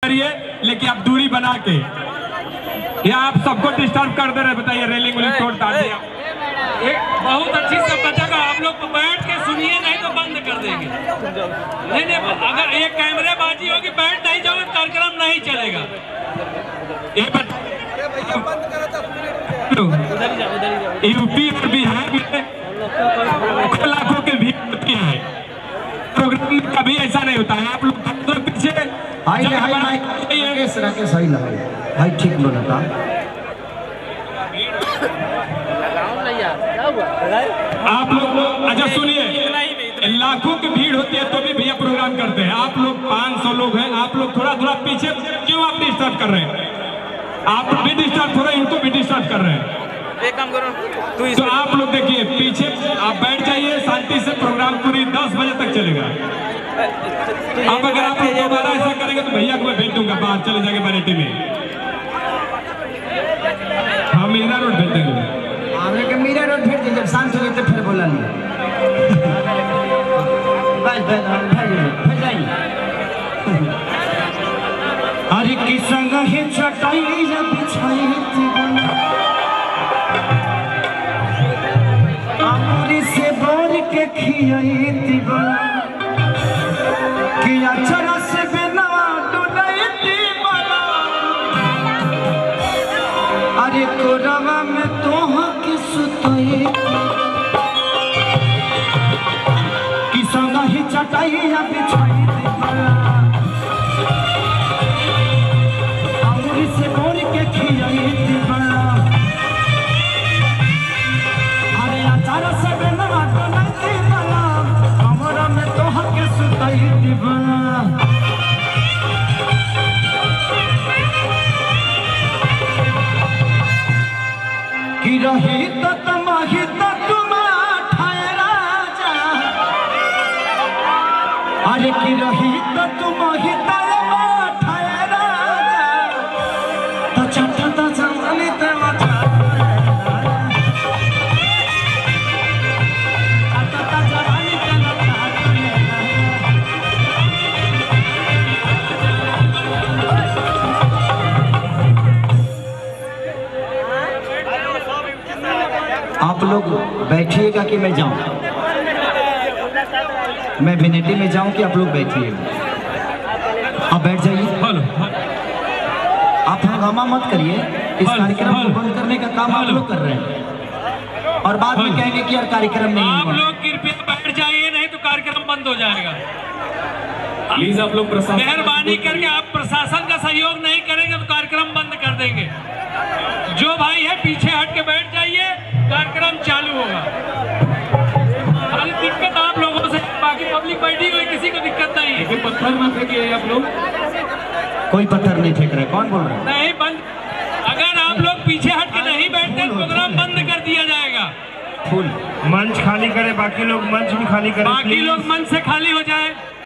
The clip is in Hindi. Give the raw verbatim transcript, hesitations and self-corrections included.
करिए, लेकिन आप दूरी बना के, या आप सबको डिस्टर्ब कर दे रहे, बताइए रेलिंग वेलिंग तोड़ डाल दिया। एक बहुत अच्छी सब बचेगा, आप लोग बैठ के सुनिए, नहीं तो बंद कर देंगे। नहीं नहीं, अगर एक कैमरे बाजी होगी, बैठ नहीं जाओगे, कार्यक्रम नहीं चलेगा। यूपी और बिहार में लाखों की भीड़ होती है, प्रोग्राम कभी ऐसा नहीं होता है। आप लोग पीछे राकेश राकेश सही लगा भाई, ठीक बोला था। आप लोग अच्छा सुनिए, लाखों की भीड़ होती है तो भी भैया प्रोग्राम करते हैं। आप लोग पाँच सौ लोग हैं, आप लोग थोड़ा थोड़ा पीछे क्यों आप डिस्टर्ब कर रहे हैं? आप भी डिस्टर्ब हो रहे हैं, इनको भी डिस्टर्ब कर रहे हैं। एक काम करो, तो आप लोग देखिए पीछे, आप बैठ जाइए शांति से, प्रोग्राम पूरी दस बजे तक चलेगा। अब अगर आप लोग दोबारा ऐसा करेंगे तो भैया को मैं भेज दूंगा बाहर, चले जाएंगे बारेटी में, हम मीरा रोड भेज देंगे। आगे के मीरा रोड भेज दीजिए, शांत हो गए तो फिर बोला नहीं। बस भेज जाइए। अरे की संग है चटाई या बिछाई अमूरी से बोर के खियाई दीवाना, किया चरा से बिना डुलाई दीवाना। अरे कोरवा में तोह के सुतई की संग ही चटाई या बिछाई दीवाना, अमूरी से बोर के खियाई दीवाना। अरे अचारा से बिना डुलाई दीवाना, हमरा में तोह के सुतई दीवाना। की रही तो तमाही तो तुम ठहरा जा, अरे की रही तो तुमाही तो ठहरा जा, तो चट्टा तो जवानी ते मचा चट्टा जवानी ते मचा। आप लोग बैठिएगा कि मैं जाऊं? मैं विनेटी में जाऊं कि आप लोग बैठिएगा? आप बैठ जाइए। आप हंगामा मत करिए, इस कार्यक्रम को बंद करने का काम आप लोग कर रहे हैं और बाद में कहेंगे कि यार कार्यक्रम नहीं। आप लोग कृपया बैठ जाइए, नहीं तो कार्यक्रम बंद हो जाएगा। प्लीज आप लोग प्रशासन, मेहरबानी करके आप प्रशासन का सहयोग नहीं करेंगे तो कार्यक्रम बंद कर देंगे। जो भाई है पीछे हट के बैठ जाइए, कार्यक्रम चालू होगा। खाली दिक्कत आप लोगों से, बाकी पब्लिक बैठी हुई, किसी को दिक्कत नहीं है। पत्थर मत फेंकिए आप लोग। कोई पत्थर नहीं फेंक रहे, कौन बोल रहा है? नहीं बंद, अगर आप लोग पीछे हट के नहीं बैठते प्रोग्राम बंद कर दिया जाएगा। फुल मंच खाली करे, बाकी लोग मंच भी खाली करें, बाकी लोग मंच से खाली हो जाए।